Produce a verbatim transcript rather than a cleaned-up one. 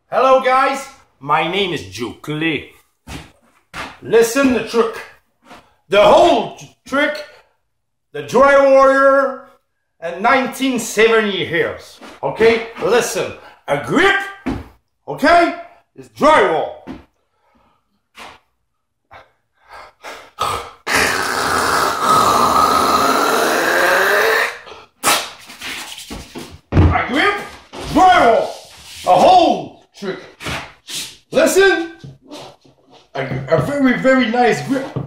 Hello guys, my name is Joe Clay. Listen the trick. The whole trick, the drywaller and nineteen seventy years. Okay, listen. A grip, okay, is drywall. A grip, drywall. A whole trick. Listen. A, a very, very nice grip.